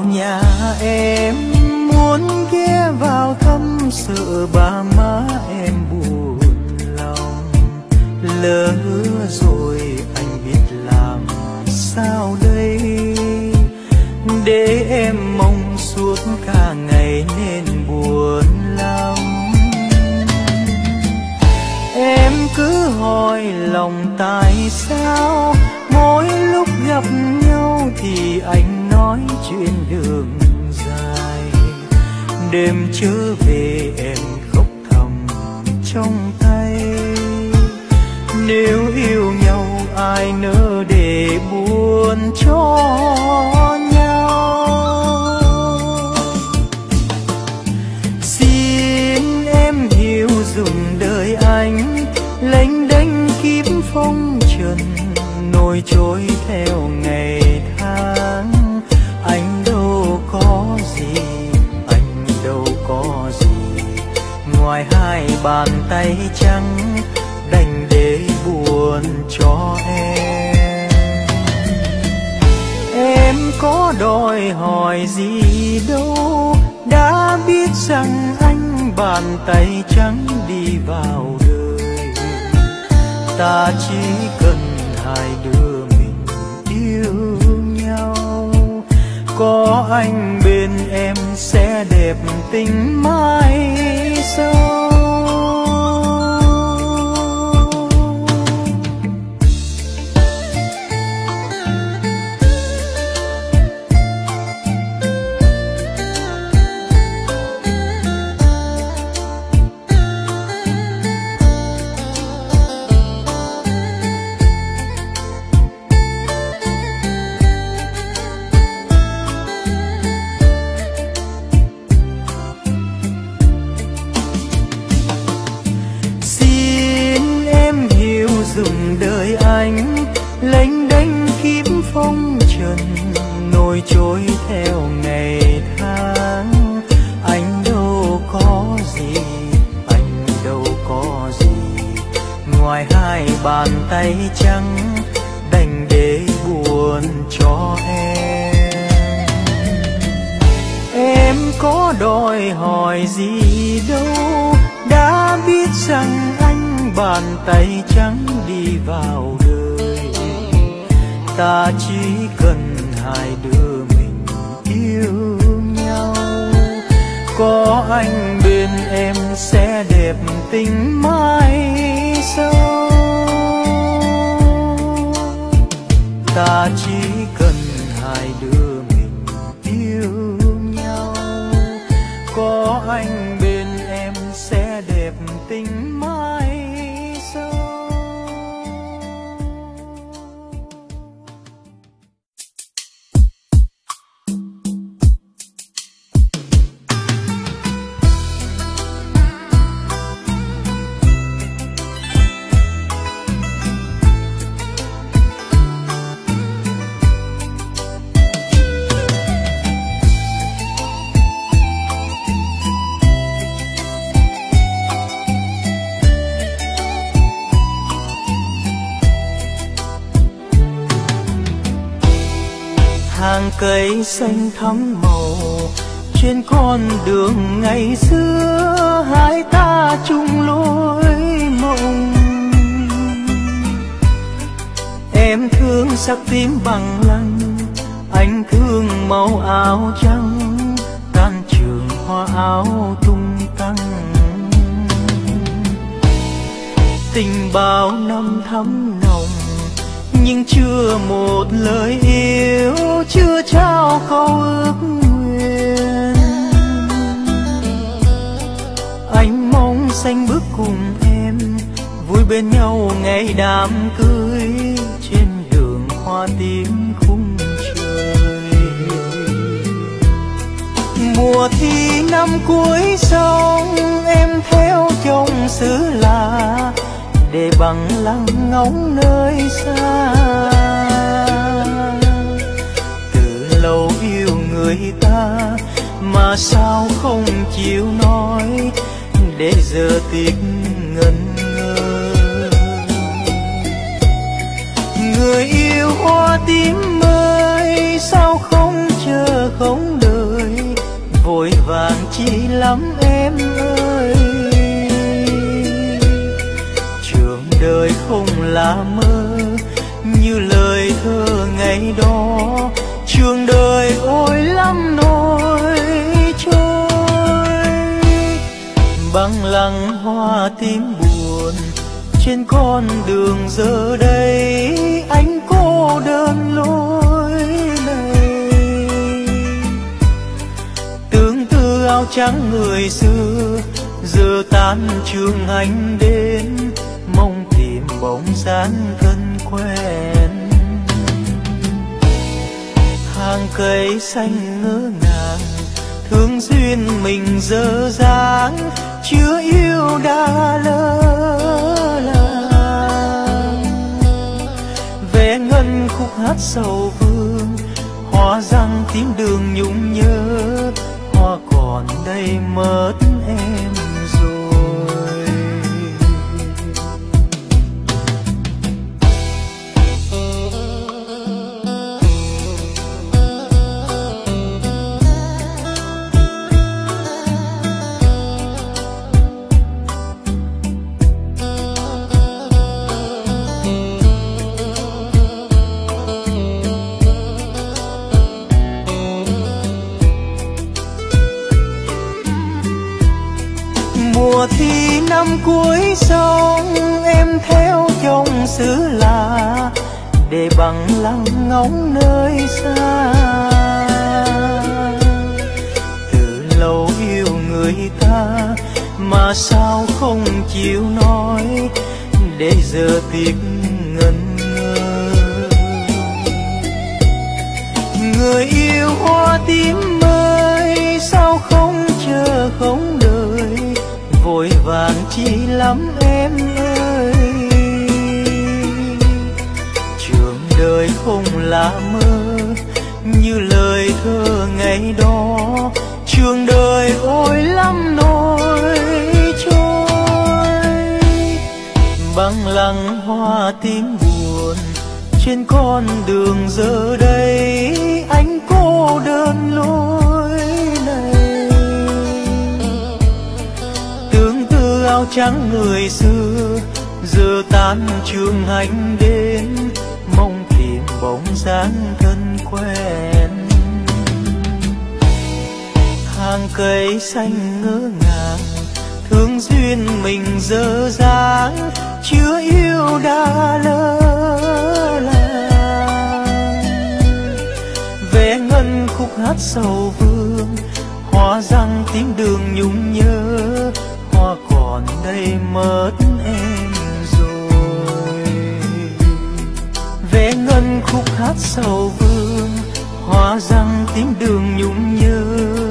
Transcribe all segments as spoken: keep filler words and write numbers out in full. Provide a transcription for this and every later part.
nhà em, muốn ghé vào thăm sợ ba má em buồn lòng. Lỡ rồi anh biết làm sao đây, để em mong suốt cả ngày nên buồn lắm. Em cứ hỏi lòng tại sao mỗi lúc gặp nhau thì anh nói chuyện đường dài. Đêm trở về em khóc thầm trong tay, nếu yêu nhau ai nỡ để buồn cho nhau. Xin em hiểu dùng đời anh lênh đênh kiếp phong trần, nổi trôi theo ngày tháng. Anh đâu có gì, anh đâu có gì, ngoài hai bàn tay trắng đành để buồn cho em. Em có đòi hỏi gì đâu, đã biết rằng anh bàn tay trắng đi vào đời. Ta chỉ cần hai đứa mình yêu nhau, có anh bên em sẽ đẹp tình mãi sau. Dùng đời anh lênh đênh kiếp phong trần, nổi trôi theo ngày tháng. Anh đâu có gì, anh đâu có gì, ngoài hai bàn tay trắng đành để buồn cho em. Em có đòi hỏi gì đâu, đã biết rằng anh bàn tay trắng đi vào đời. Ta chỉ cần hai đứa mình yêu nhau, có anh bên em sẽ đẹp tình mãi sau. Ta chỉ cần hai đứa mình yêu nhau, có anh bên em sẽ đẹp tình mãi sau. Hàng cây xanh thắm màu trên con đường ngày xưa, hai ta chung lối mộng. Em thương sắc tím bằng lăng, anh thương màu áo trắng, can trường hoa áo tung tăng. Tình bao năm thắm nồng, nhưng chưa một lời yêu, chưa trao câu ước nguyện. Anh mong sánh bước cùng em, vui bên nhau ngày đám cưới, trên đường hoa tím khung trời. Mùa thi năm cuối xong, em theo chồng xứ lạ, để bằng lăng ngóng nơi xa. Từ lâu yêu người ta mà sao không chịu nói, để giờ tiếc ngẩn ngơ. Người yêu hoa tím ơi, sao không chờ không đợi, chi lắm em ơi. Trường đời không là mơ như lời thơ ngày đó, trường đời ôi lắm nỗi trôi. Băng lăng hoa tím buồn trên con đường giờ đây, anh cô đơn lối này. Tương tư áo trắng người xưa giờ tan trường anh đến, mong tìm bóng dáng thân quen. Hàng cây xanh ngỡ ngàng thương duyên mình dở dáng, chưa yêu đã lỡ làng. Vẽ ngân khúc hát sầu vương, hoa răng tím đường nhung nhớ, hoa còn đây mất em rồi. Mùa thi năm cuối sông, em theo chồng xứ lạ để bằng lăng ngóng nơi xa. Từ lâu yêu người ta mà sao không chịu nói, để giờ tiếc ngẩn ngơ. Người yêu hoa tím ơi, sao không chờ không đợi, vội vàng chi lắm em ơi. Trường đời không là mơ như lời thơ ngày đó, trường đời ôi lắm nỗi trôi. Băng lăng hoa tím buồn trên con đường giờ đây, anh cô đơn lối này. Tương tư áo trắng người xưa giờ tan trường anh đến, mong tìm bóng dáng thân quen. Hàng cây xanh ngỡ ngàng thương duyên mình dở dáng, chưa yêu đã lỡ làng. Vẽ ngân khúc hát sầu vương, hoa răng tím đường nhung nhớ, hoa còn đây mất em rồi. Vẽ ngân khúc hát sầu vương, hoa răng tím đường nhung nhớ,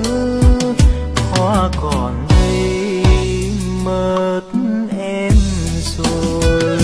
hoa còn đây mất em rồi.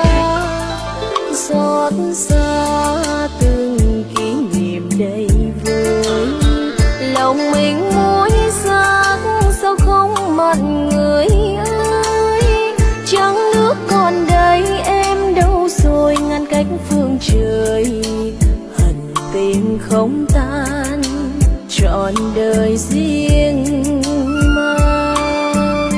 xót xa từng kỷ niệm đầy vơi. tình không tan trọn đời riêng mang.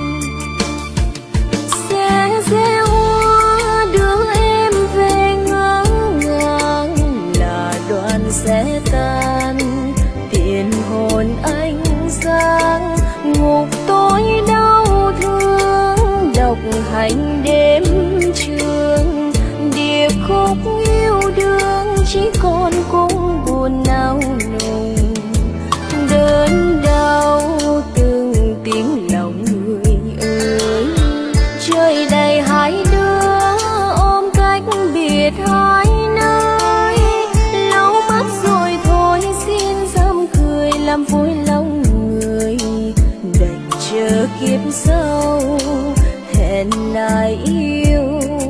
Sẽ gieo hoa đưa em về ngỡ ngàng, là đoạn sẽ tan tiền hồn anh sáng. Ngục tối đau thương độc hành đêm trường, điệp khúc yêu đương chỉ còn cung buồn nao nùng. Đớn đau từng tiếng lòng người ơi, trời đầy hai đứa ôm cách biệt hai nơi. Lau mắt rồi thôi xin dám cười làm vui lòng người, đành chờ kiếp sau hẹn lại yêu.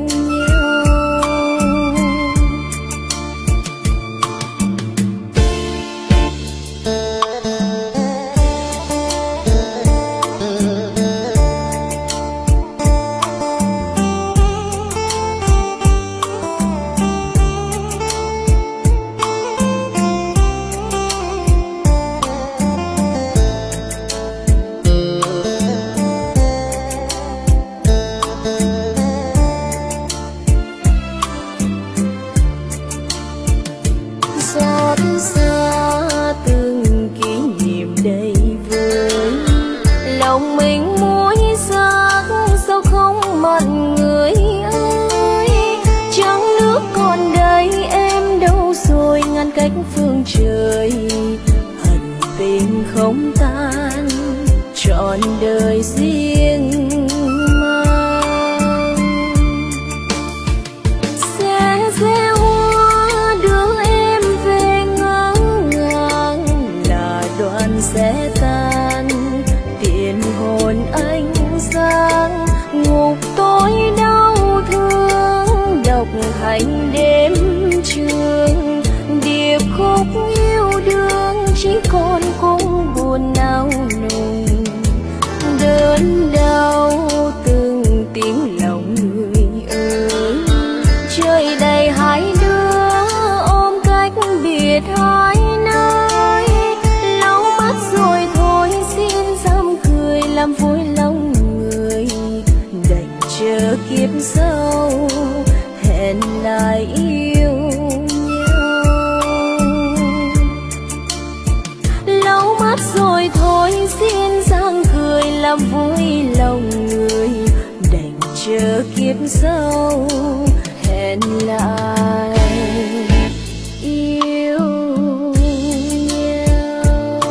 Cách phương trời hận tình không tan trọn đời riêng mang. Sẽ gieo hoa đưa em về ngỡ ngàng, là đoạn sẽ tan tiền hồn anh sáng. Ngục tối đau thương độc hành đêm trường, điệp khúc yêu đương chỉ còn cung buồn nao nùng. Đớn đau từng tiếng lòng người ơi, trời đầy hai đứa ôm cách biệt hai nơi. Lau mắt rồi thôi xin dám cười làm vui lòng người, đành chờ kiếp sau hẹn lại yêu. Rồi thôi xin giang cười làm vui lòng người, đành chờ kiếp sau hẹn lại yêu nhau.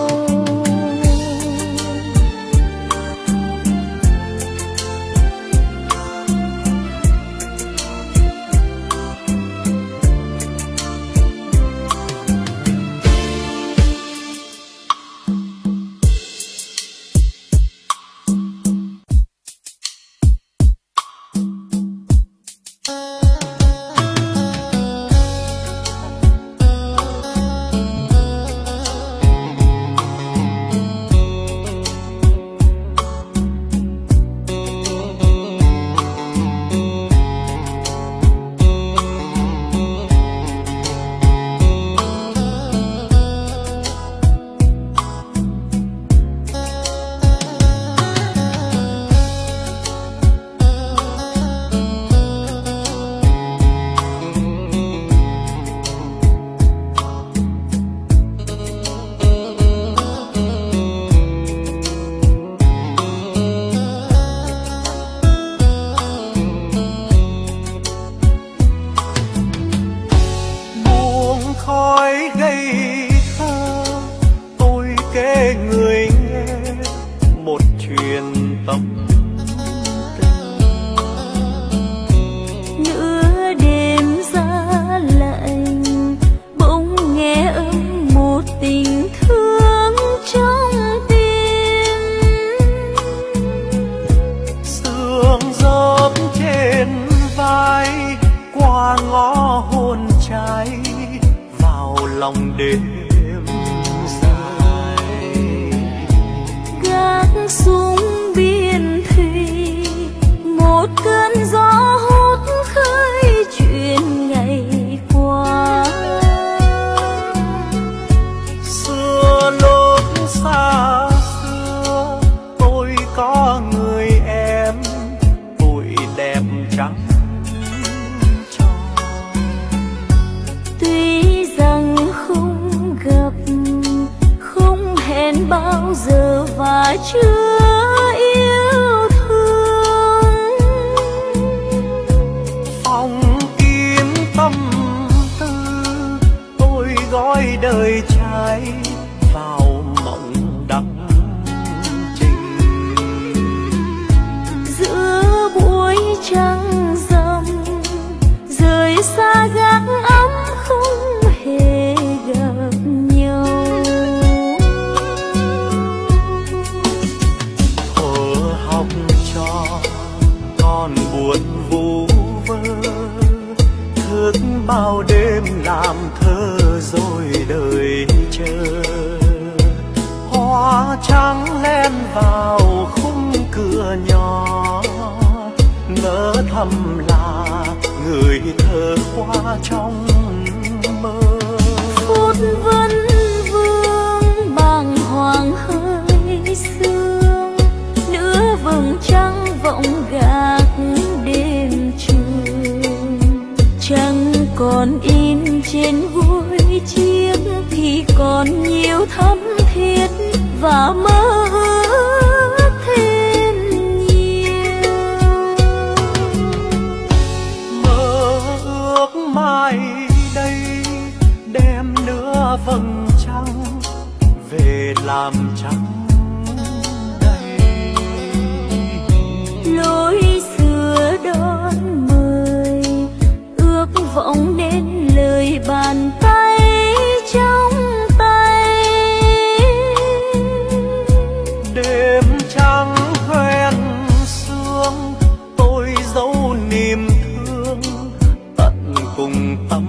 lòng đêm dài. Gác xuống biên thủy, một cơn gió hút khơi chuyện ngày qua. gói đời trai vào mộng đắm trình. Giữa buổi trăng rằm rời xa gác ấm không hề gặp nhau. Thuở học trò còn buồn vu vơ, thức bao đêm làm thơ rồi đời chờ. Hoa trắng len vào khung cửa nhỏ, ngỡ thầm là người thơ qua trong mơ. Phút vấn vương bàng hoàng hơi sương, nửa vầng trăng vọng gác đêm trường. Trăng còn in trên gối chiếc thì còn nhiều thắm thiết và mơ ước thêm nhiều. Mơ ước mai đây đem nửa vầng trăng về làm trắng đây. Lối xưa đón mời ước vọng đến lời bàn tay trong tay. Đêm trắng hoen sương tôi giấu niềm thương tận cùng tâm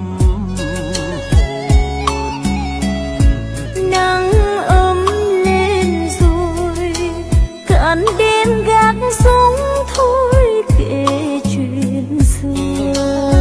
hồn. Nắng ấm lên rồi cạn đêm gác xuống thôi kể chuyện xưa.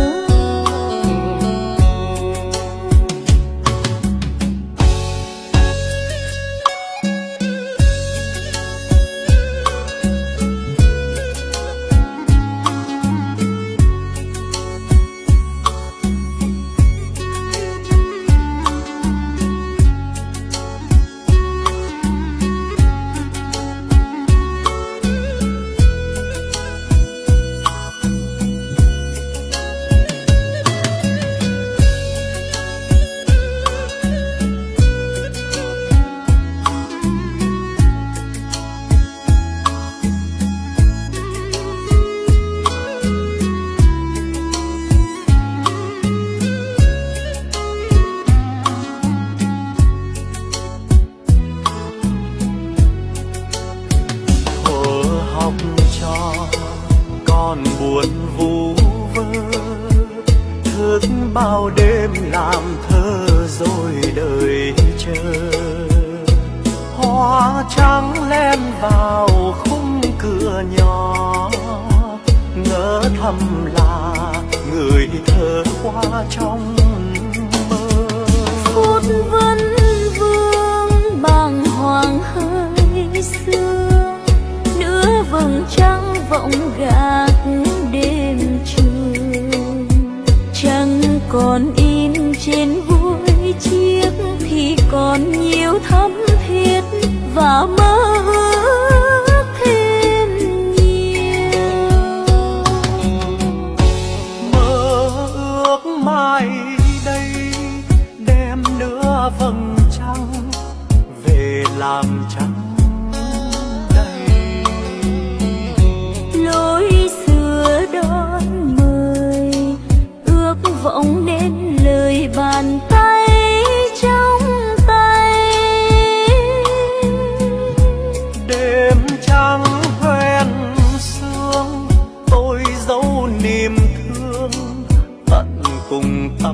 còn buồn vu vơ, thức bao đêm làm thơ rồi đời chờ. Hoa trắng len vào khung cửa nhỏ, ngỡ thầm là người thơ qua trong mơ. Phút vấn vương bàng hoàng hơi sương, nửa vầng trăng vọng gác đêm trường. Trăng còn in trên gối chiếc thì còn nhiều thắm thiết và mơ ước thêm nhiều. Mơ ước mai đây đem nửa vầng trăng về làm trắng đây. Lối xưa đón mời ước vọng đến lời bàn tay trong tay. Đêm trắng hoen sương tôi giấu niềm thương tận cùng tâm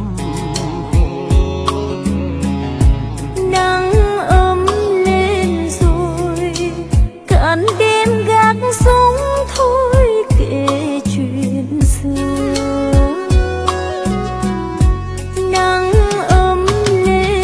hồn. Nắng ấm lên rồi cạn đêm gác xuống thôi kể chuyện xưa. Nắng ấm lên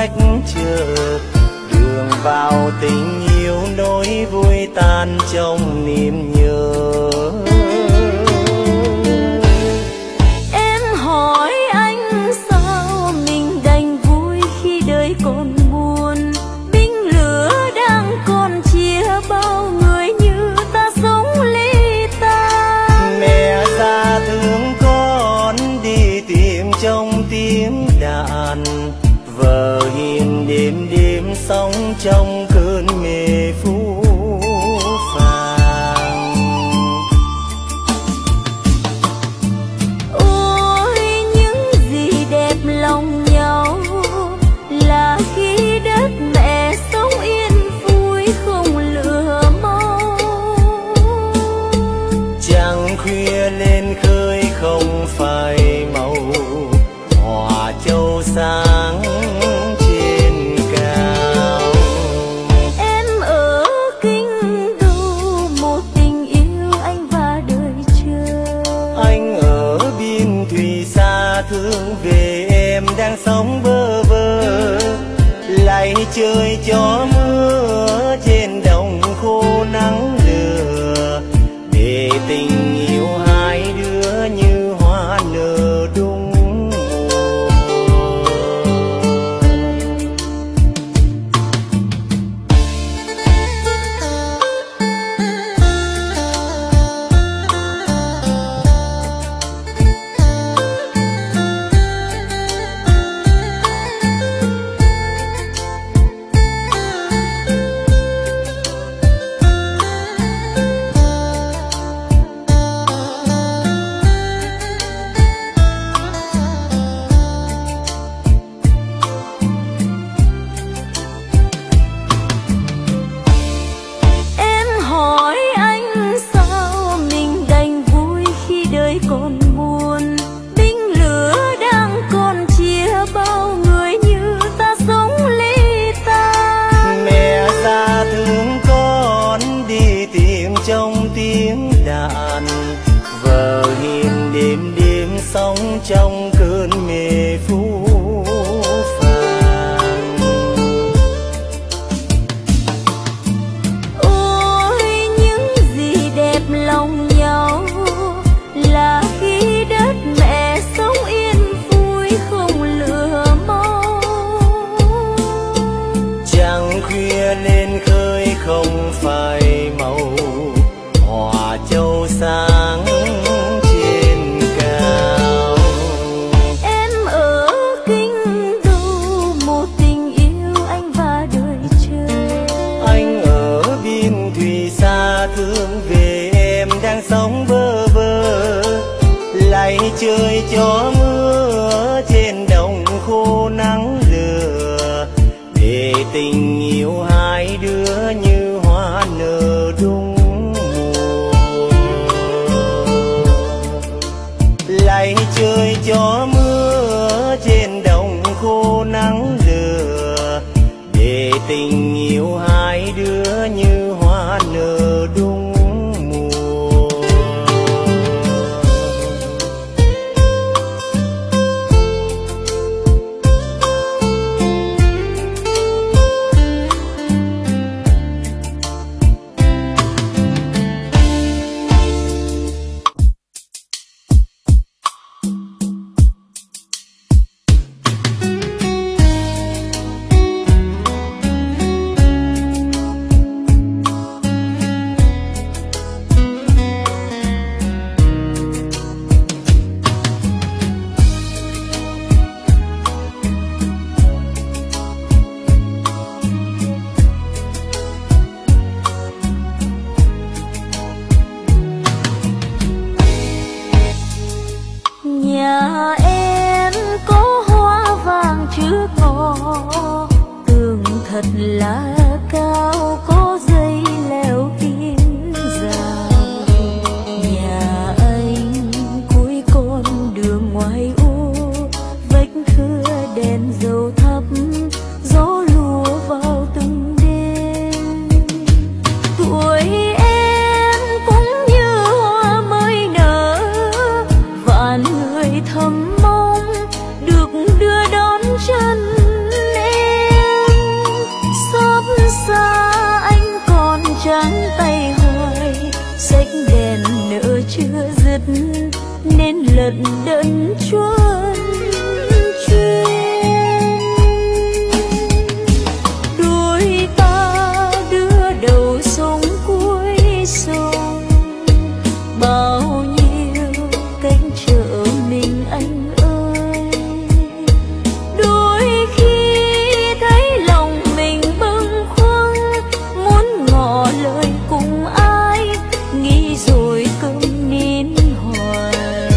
cách chờ, đường vào tình yêu nỗi vui tan trong niềm nhớ. Em hỏi anh sao mình đành vui khi đời còn buồn, binh lửa đang còn chia bao người như ta sống ly tan. Mẹ ra thương con đi tìm trong tiếng đàn, vợ hiền đêm đêm sống trong cơn mê phũ phàng. Ôi những gì đẹp lòng nhau là khi đất mẹ sống yên vui không lửa máu. Trăng khuya lên khơi không phải màu hòa châu sáng trên cao. Em ở kinh đô một tình yêu anh và đời chờ. Anh ở biên thùy xa thương về em đang sống bơ vơ, lạy trời cho mưa trên đồng khô nắng lửa, để tình yêu hai đứa như hoa nở đúng mùa. Em hỏi anh sao mình đành vui khi đời còn buồn, binh lửa đang còn chia bao người như ta sống ly tan. Mẹ ra thương con đi tìm trong tiếng đàn, vợ hiền đêm đêm sống trong cơn mê phũ phàng. Ôi những gì đẹp lòng nhau là khi đất mẹ sống yên vui không lửa máu. Trăng khuya lên khơi không phải màu hòa châu sáng trên cao. Em ở kinh đô một tình yêu anh và đời chờ. Anh ở biên thùy xa thương về em đang sống bơ vơ, lạy trời cho mưa trên đồng khô nắng lửa, để tình yêu hai đứa như hoa nở đúng mùa. Lạy trời cho mưa trên đồng khô nắng lửa, để tình yêu hai đứa như hoa nở đúng mùa. Nhà em có hoa vàng trước ngõ, tường thật là cao có dây leo kín rào. Nhà anh cuối con đường ngoài ô, vách thưa đèn dầu thắp, gió lùa vào từng đêm. Tuổi em cũng như hoa mới nở, vạn người thầm mong được đưa đón chân em. trắng tay hoài, xách đèn nợ chưa dứt nên lận đận chuồn chuyên. Đôi ta đưa đầu sông cuối sông, bao nhiêu cánh chợ mình anh ơi. Đôi khi thấy lòng mình bâng khuâng, muốn ngỏ lời cùng ai, nghĩ rồi câm nín hoài.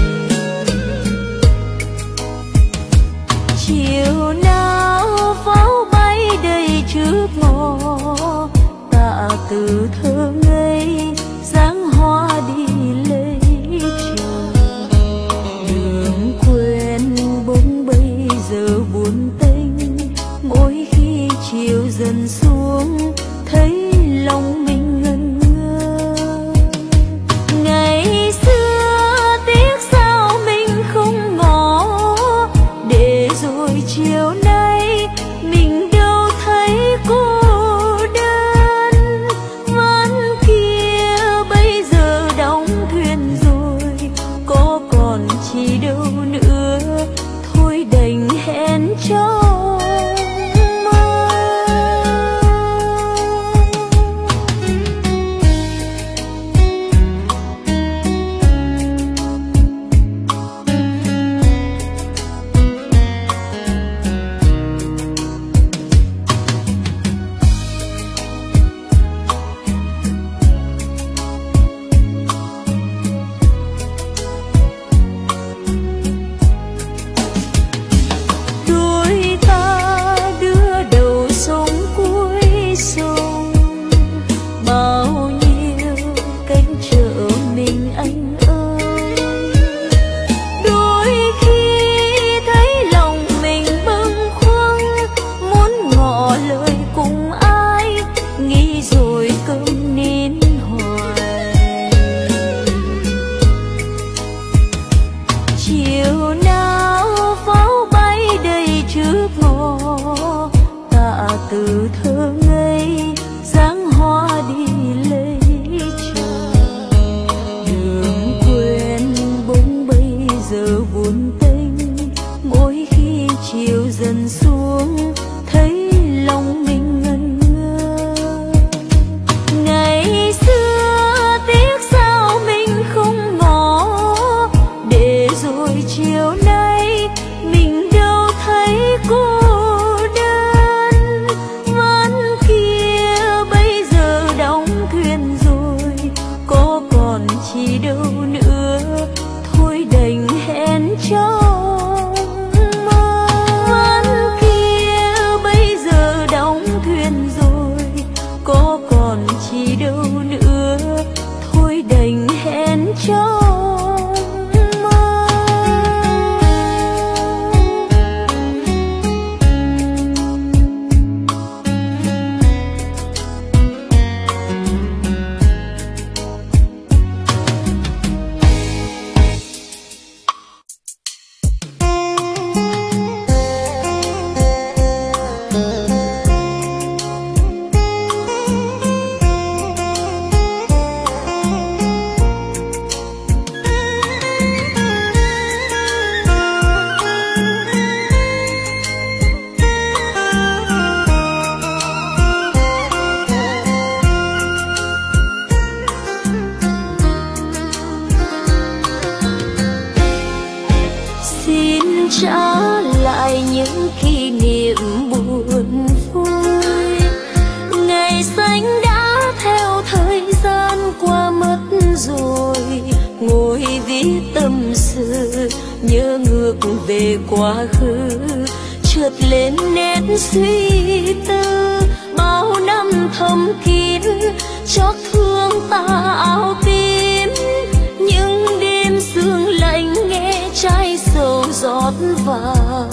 Chiều nào pháo bay đầy trước ngõ, tạ từ thơ ngây dáng hoa đi lấy chồng. Đường quên bỗng bây giờ buồn tênh, mỗi khi chiều dần xuống thấy lòng mình ngẩn ngơ. Ngày xưa tiếc sao mình không ngỏ, để rồi chiều nay mình đâu thấy cô đơn. Ván kia bây giờ đóng thuyền rồi, có còn chi đâu nữa, thôi đành hẹn trong mơ. Đôi ta đưa đầu sông cuối sông, bao nhiêu cánh chợ mình anh ơi. Đôi khi thấy lòng mình bâng khuâng, muốn ngỏ lời cùng ai, nghĩ rồi câm nín hoài. Chiều nào pháo bay đầy trước ngõ, tạ từ thơ ngây dáng hoa đi lấy chồng. Đường quên bỗng bây giờ buồn tênh, mỗi khi chiều dần xuống thấy lòng mình ngẩn ngơ. Ngày xưa tiếc sao mình không ngỏ, để rồi chiều nay mình đâu thấy cô đơn. Ván kia bây giờ đóng thuyền rồi, có còn chi đâu nữa, thôi đành hẹn trong mơ. Ván kia bây giờ đóng thuyền rồi, có còn chi đâu nữa, thôi đành hẹn trong mơ. Xin trả lại những kỷ niệm buồn vui, ngày xanh đã theo thời gian qua mất rồi. Ngồi viết tâm sự nhớ ngược về quá khứ, chợt lên nét suy tư. Bao năm thầm kín chót thương ta áo tím, những đêm sương lạnh nghe trái sầu rót vào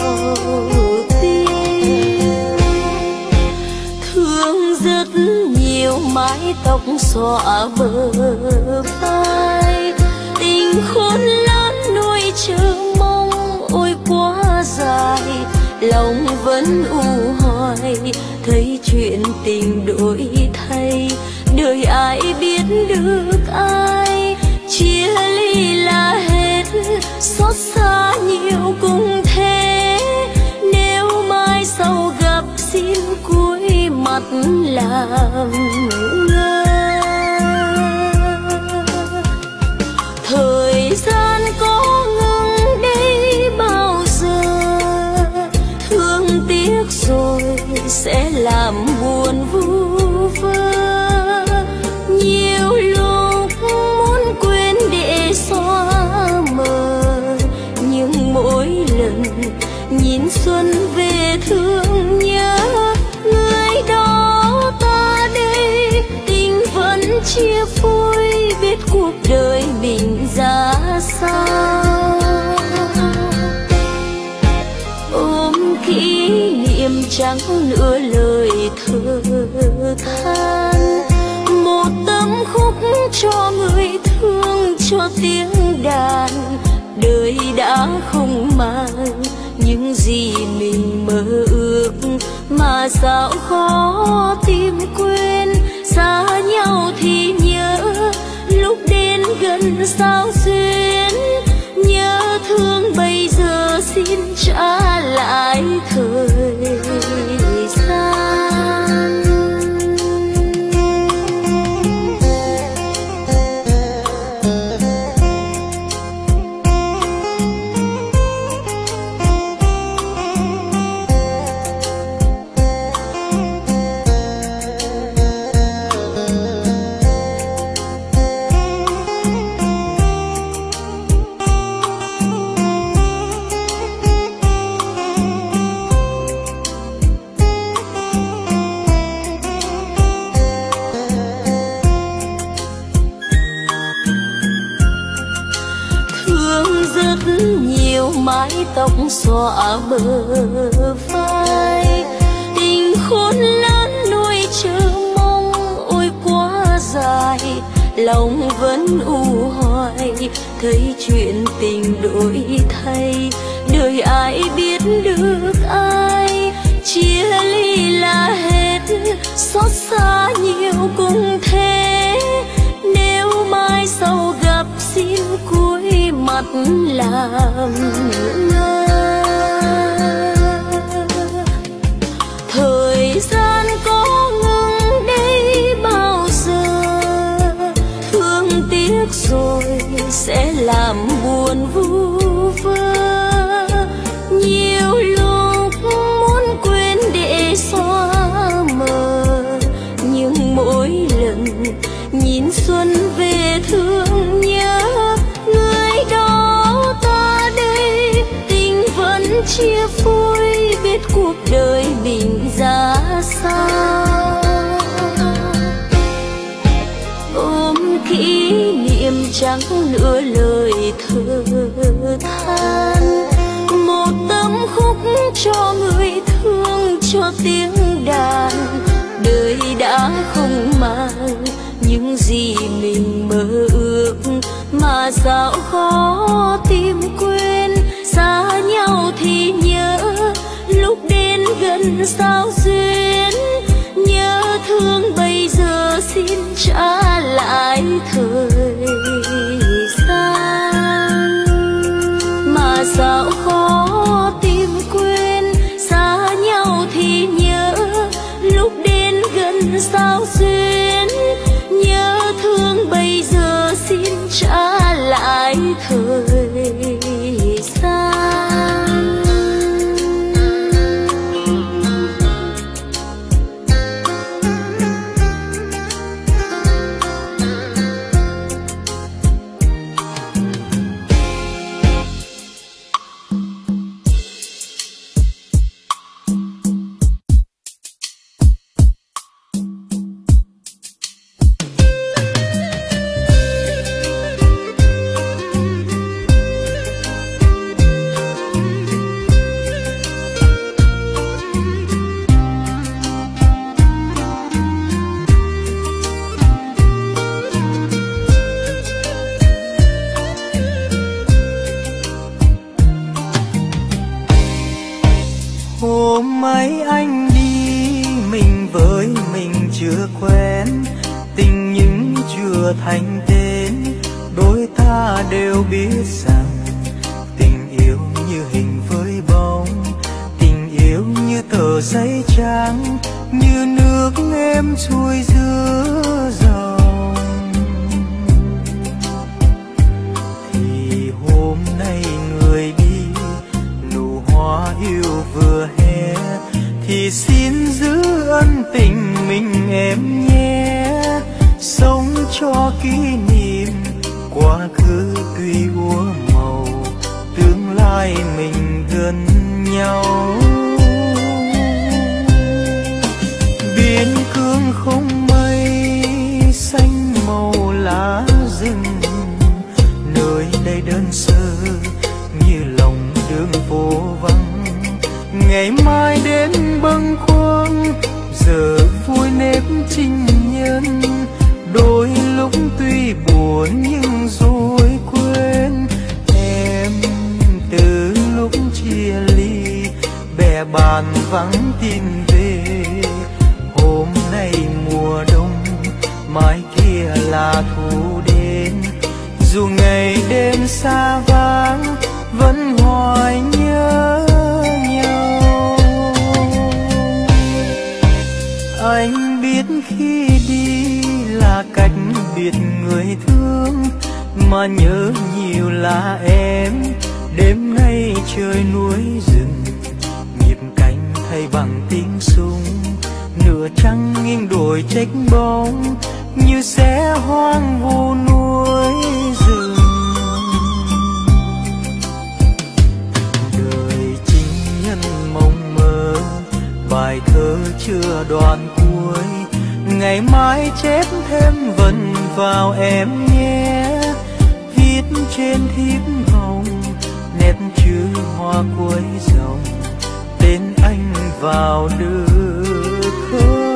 tim. Thương rất nhiều mái tóc xõa bờ vai, tình khôn lớn nuôi chờ mong ôi quá dài. Lòng vẫn u hoài thấy chuyện tình đổi thay, đời ai biết được ai. Chia ly là hết, xót xa nhiều cũng thế. Nếu mai sau gặp xin cúi mặt làm ngơ. Thời gian có ngừng đây bao giờ, thương tiếc rồi sẽ làm buồn vu vơ. Nhiều lúc muốn quên để xóa mờ, nhưng mỗi lần nhìn xuân về thương nhớ người đó ta đây. Tình vẫn chia phôi, biết cuộc đời mình ra sao. Ôm kỷ niệm chẳng nửa lời thở than, một tấm khúc cho người thương, cho tiếng đàn. Đời đã không mang những gì mình mơ ước, mà sao khó tìm quên. Xa nhau thì nhớ, lúc đến gần sao duyên. Nhớ thương bây giờ xin trả lại thời gian. Mái tóc xõa bờ vai, tình khôn lớn nuôi chờ mong. Ôi quá dài, lòng vẫn u hoài, thấy chuyện tình đổi thay. Đời ai biết được ai, chia ly là hết, xót xa nhiều cũng thế. Nếu mai sau gặp xin cúi mặt làm ngơ. Thời gian có ngừng đây bao giờ, thương tiếc rồi sẽ làm buồn vu vơ. Nhiều lúc muốn quên để xóa mờ, nhưng mỗi lần nhìn xuân về thương nhớ người đó ta đây. Tình vẫn chia phôi, biết cuộc đời mình ra sao. Ôm kỷ niệm chẳng nửa lời thở than, một tấm khúc cho người thương, cho tiếng đàn. Đời đã không mang những gì mình mơ ước, mà sao khó tìm quên. Xa nhau thì nhớ, lúc đến gần sao duyên. Nhớ thương bây giờ xin trả lại thời gian, mà sao khó tìm quên. Xa nhau thì nhớ, lúc đến gần sao duyên. Nhớ thương bây giờ xin trả lại thời gian. Hôm ấy anh đi mình với mình chưa quen, tình vừa thành tên, đôi ta đều biết rằng tình yêu như hình với bóng, tình yêu như tờ giấy trắng, như nước êm trôi giữa dòng. Thì hôm nay người đi, nụ hoa yêu vừa hé, thì xin giữ ân tình mình em nhé. Sống cho kỷ niệm, quá khứ tuy úa màu, tương lai mình gần nhau. Biên cương không mây, xanh màu lá rừng, nơi đây đơn sơ như lòng đường phố vắng. Ngày mai đến bâng khuâng, giờ vui nếp trinh nhân, đôi lúc tuy buồn nhưng rồi quên. Em từ lúc chia ly, bè bạn vắng tin về. Hôm nay mùa đông, mai kia là thu đến. Dù ngày đêm xa vắng, vẫn hoài nhớ nhau. Anh biết khi đi là cách biệt người thương, mà nhớ nhiều là em. Đêm nay trời núi rừng, nhịp cánh thay bằng tiếng súng. Nửa trăng nghiêng đồi trách bóng, như sẽ hoang vu núi rừng. Đời chính nhân mộng mơ, bài thơ chưa đoạn cuối. Ngày mai chép thêm vần vào em nhé. Viết trên thiếp hồng, nét chữ hoa cuối dòng, tên anh vào được không?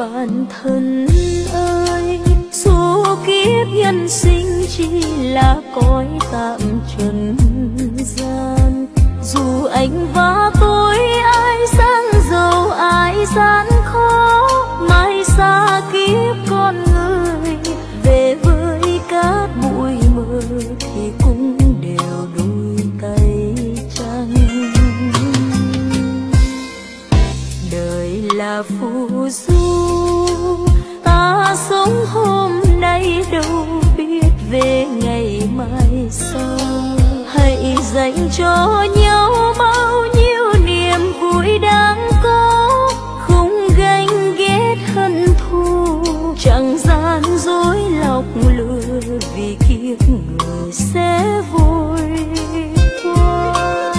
bản thân ơi, số kiếp nhân sinh chỉ là cõi tạm trần gian. Dù anh và tôi ai sang giàu ai gian khó, mai xa kiếp con người về với cát bụi mờ thì cũng đều đôi tay trắng. Đời là phù du, ta sống hôm nay đâu biết về ngày mai sau. Hãy dành cho nhau bao nhiêu niềm vui đáng có, không ganh ghét hận thù, chẳng gian dối lọc lừa, vì kiếp người sẽ vội qua.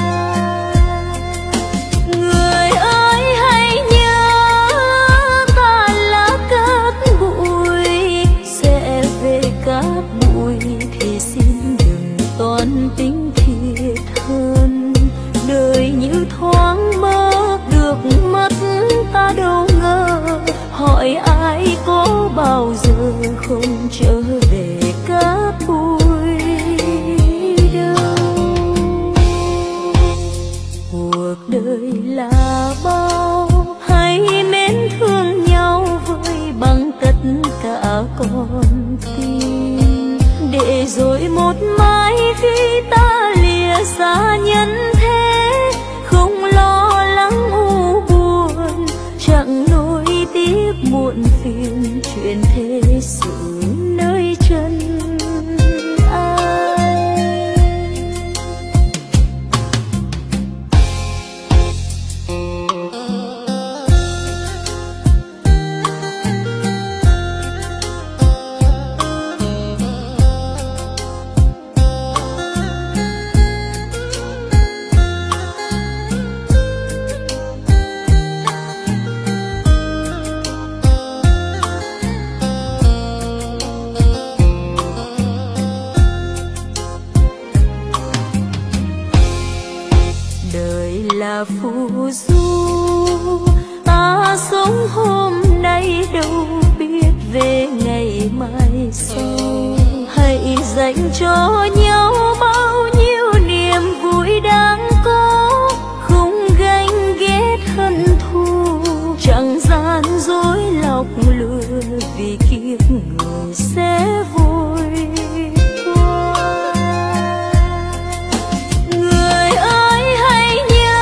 Người ơi hãy nhớ ta là cát bụi, sẽ về cát bụi thì xin đừng toan tính thiệt hơn. Đời như thoáng mơ được mất ta đâu ngờ, hỏi ai có bao giờ không trở về cát bụi đâu. Cuộc đời là bao, hãy mến thương nhau với bằng tất cả con tim, để rồi một mai khi ta lìa xa nhân thế, không lo lắng u buồn, chẳng nối tiếc muộn phiền chuyện thế sự nơi chân ai. Là phù du, ta sống hôm nay đâu biết về ngày mai sau. Hãy dành cho nhau bao nhiêu niềm vui đáng có, không ganh ghét hận thù, chẳng gian dối lọc lừa, vì kiếp người sẽ vội qua. Người ơi hãy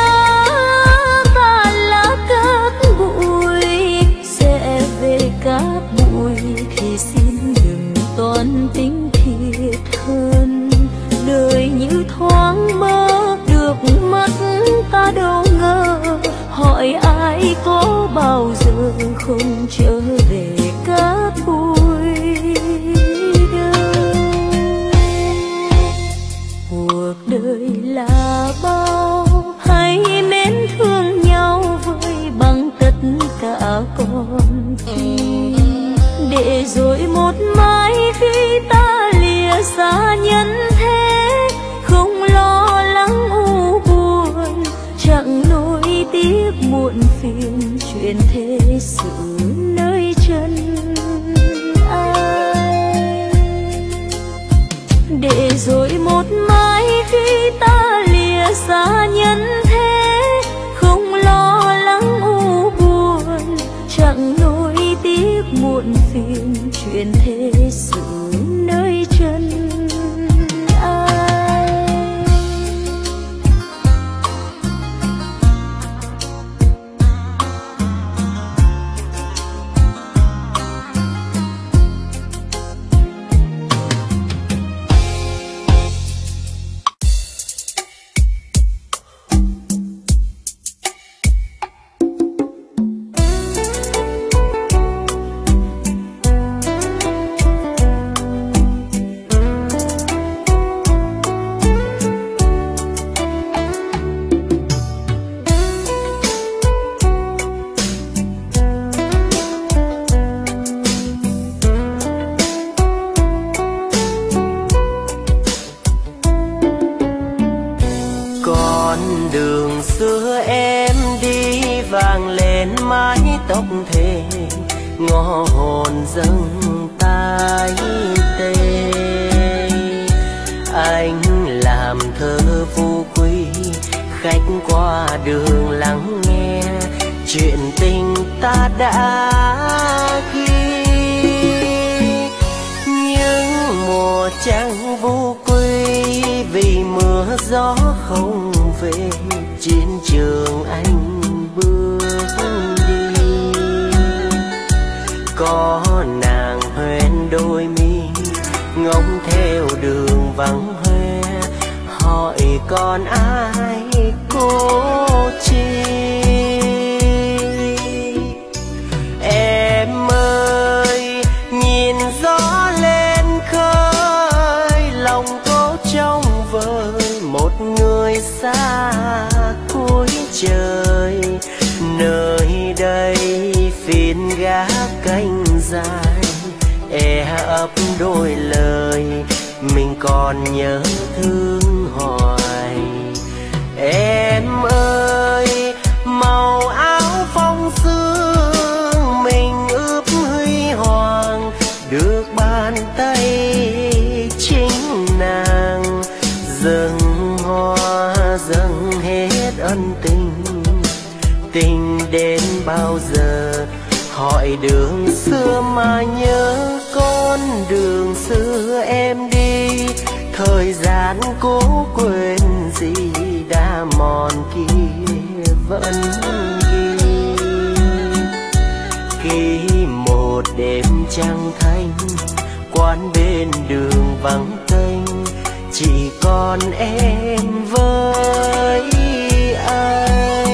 cát bụi thì xin đừng toan tính thiệt hơn. Đời như thoáng mơ được mất ta đâu ngờ, hỏi ai có bao giờ không trở về cát bụi đâu. Cuộc đời là bao, hãy mến thương nhau với bằng tất cả con tim, để rồi một mai khi ta lìa xa nhân thế, không lo lắng u buồn, chẳng nối tiếc muộn phiền chuyện thế sự nơi chân ai. Để rồi một mai khi ta lìa xa nhân thế, không lo lắng u buồn, chẳng nối tiếc muộn phiền chuyện thế sự nơi chân ai. xưa em đi vàng lên mái tóc thề, ngõ hồn dâng tái tê. Anh làm thơ phú quý, khách qua đường lắng nghe chuyện tình ta đã ghi. Những mùa trăng vu quy vì mưa gió không về, chiến trường anh bước đi. Có nàng hoen đôi mi ngóng theo đường vắng hoe, hỏi còn ai cô chi. Em ơi nhìn gió lên khơi, lòng cố trông vơi một người xa cuối trời. Nơi đây phiên gác cánh dài, e ấp đôi lời mình còn nhớ thương hoài. Em ơi màu áo phong sương mình ướp huy hoàng, được bàn tay chính nàng dâng hoa dâng hết ân tình. Tình đến bao giờ hỏi đường xưa mà nhớ con đường xưa em đi. Thời gian cố quên gì đã mòn kia vẫn ghi. Khi một đêm trăng thanh, quán bên đường vắng tênh, chỉ còn em với anh.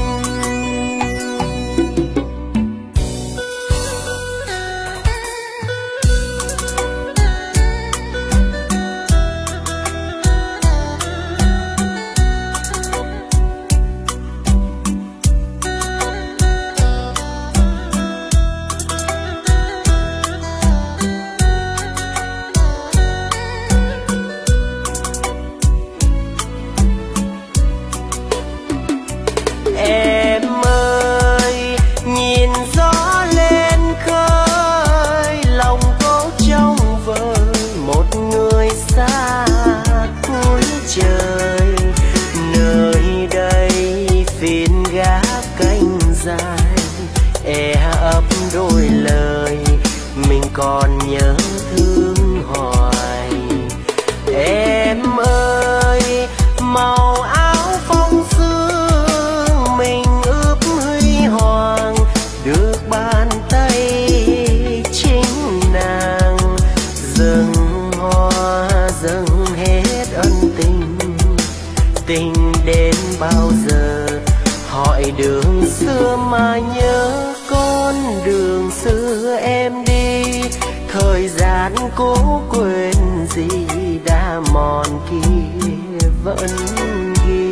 Đôi lời mình còn nhớ thương hoài. Em ơi màu áo phong sương mình ướp huy hoàng, được bàn tay chính nàng dâng hoa dâng hết ân tình. Tình đến bao giờ hỏi đường xưa mà nhớ con đường xưa em đi. Thời gian cố quên gì đã mòn kia vẫn ghi.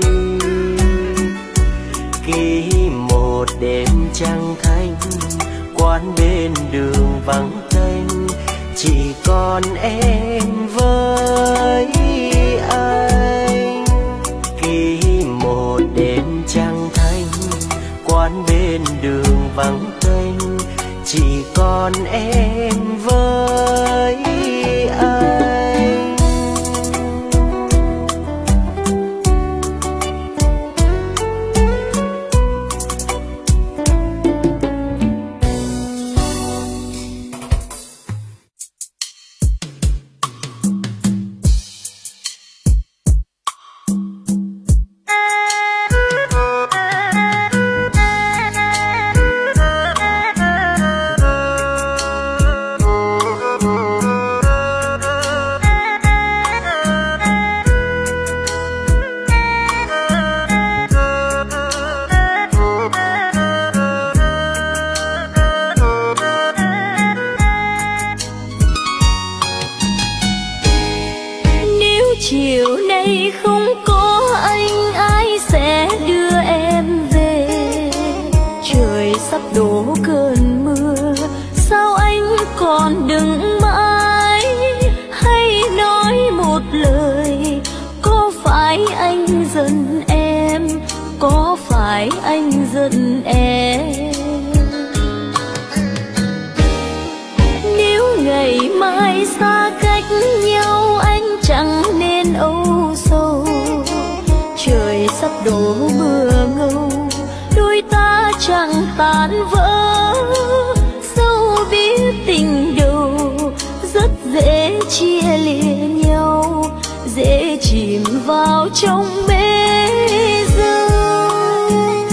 Khi một đêm trăng thanh, quán bên đường vắng tênh, chỉ còn em với anh. Khi một đêm trăng thanh, quán bên đường vắng tênh, chỉ còn em với anh. Chiều nay không có anh, ai sẽ đưa em về? Trời sắp đổ cơn mưa, sao anh còn đứng mãi? Hay nói một lời, có phải anh giận em? Có phải anh giận em? chẳng tan vỡ. Dẫu biết tình đầu rất dễ chia lìa nhau, dễ chìm vào trong bể dâu.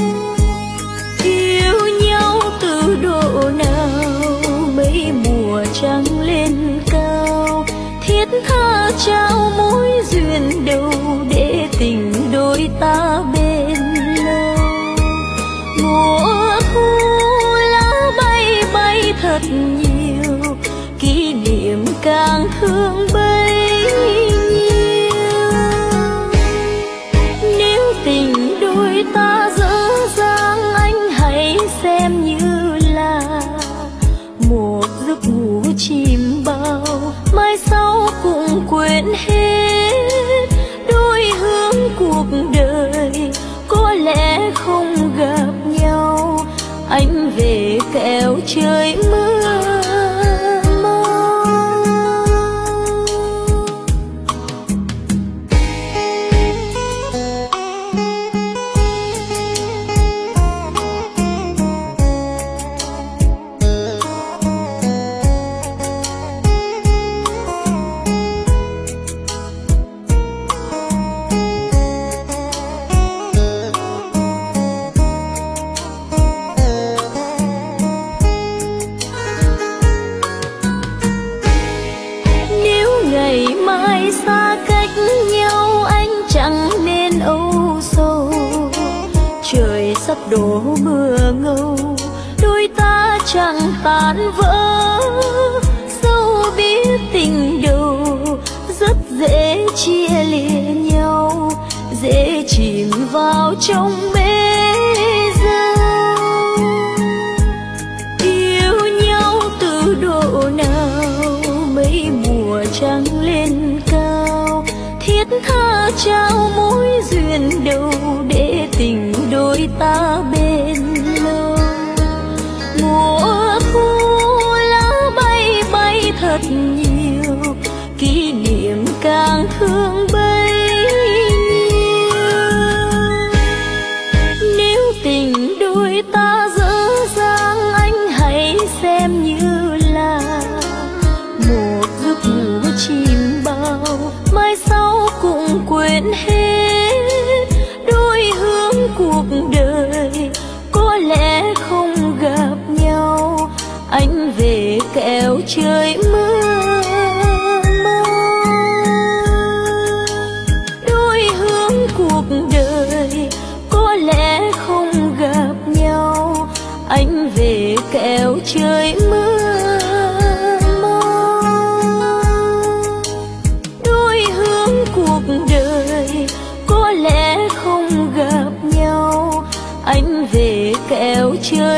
Yêu nhau từ độ nào mấy mùa trăng lên cao, thiết tha trao mối duyên đầu để tình đôi ta bên lâu. Mùa thu lá bay bay thật nhiều, kỷ niệm càng thương bấy nhiêu. Nếu tình đôi ta dở dang, anh hãy xem như là một giấc ngủ chìm bao, mai sau cũng quên hết. Đôi hướng cuộc đời có lẽ không gặp nhau, anh về kẻo trời mưa. Sắp đổ mưa ngâu, đôi ta chẳng tan vỡ. Dẫu biết tình đầu rất dễ chia lìa nhau, dễ chìm vào trong bể dâu. Yêu nhau từ độ nào mấy mùa trăng lên cao, thiết tha trao mối duyên đầu để tình đôi ta bên lâu. Mùa thu lá bay bay thật nhiều, kỷ niệm càng thương bấy nhiêu. Nếu tình đôi ta dở dang, anh hãy xem như là một giấc ngủ chìm bao, mai sau cũng quên hết. Đôi hướng cuộc đời có lẽ không gặp nhau, anh về kẻo trời mưa mau. Đôi hướng cuộc đời có lẽ không gặp nhau, anh về kẻo trời mưa mau. Đôi hướng cuộc đời có lẽ không gặp nhau, anh về kẻo trời